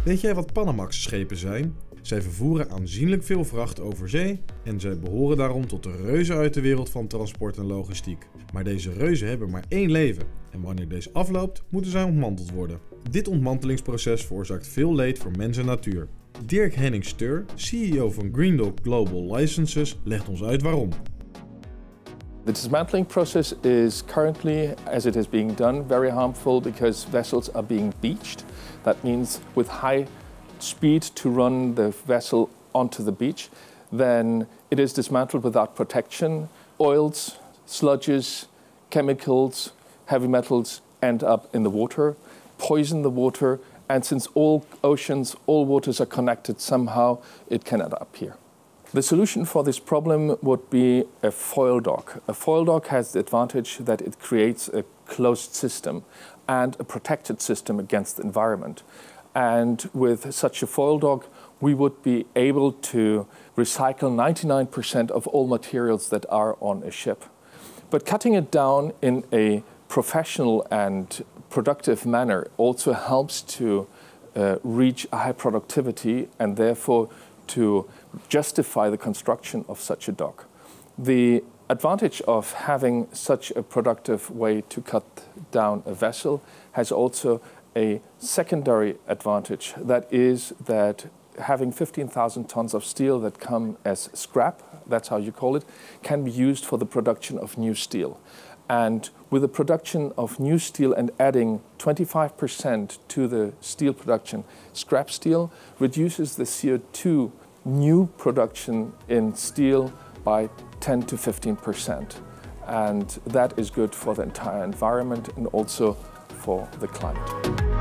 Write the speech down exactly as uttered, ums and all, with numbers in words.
Weet jij wat Panamax-schepen zijn? Zij vervoeren aanzienlijk veel vracht over zee en zij behoren daarom tot de reuzen uit de wereld van transport en logistiek. Maar deze reuzen hebben maar één leven en wanneer deze afloopt, moeten zij ontmanteld worden. Dit ontmantelingsproces veroorzaakt veel leed voor mens en natuur. Dirk Henning Steur, C E O van Green Global Licenses, legt ons uit waarom. The dismantling process is currently, as it is being done, very harmful because vessels are being beached. That means with high speed to run the vessel onto the beach, then it is dismantled without protection. Oils, sludges, chemicals, heavy metals end up in the water, poison the water, and since all oceans, all waters are connected somehow, it can end up here. The solution for this problem would be a foil dock. A foil dock has the advantage that it creates a closed system and a protected system against the environment. And with such a foil dock, we would be able to recycle ninety-nine percent of all materials that are on a ship. But cutting it down in a professional and productive manner also helps to uh, reach a high productivity and therefore to justify the construction of such a dock. The advantage of having such a productive way to cut down a vessel has also a secondary advantage. That is that having fifteen thousand tons of steel that come as scrap, that's how you call it, can be used for the production of new steel. And with the production of new steel and adding twenty-five percent to the steel production, scrap steel reduces the C O two new production in steel by ten to fifteen percent. And that is good for the entire environment and also for the climate.